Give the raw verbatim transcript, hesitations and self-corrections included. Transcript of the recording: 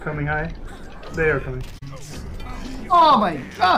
coming high. They are coming. Oh my god!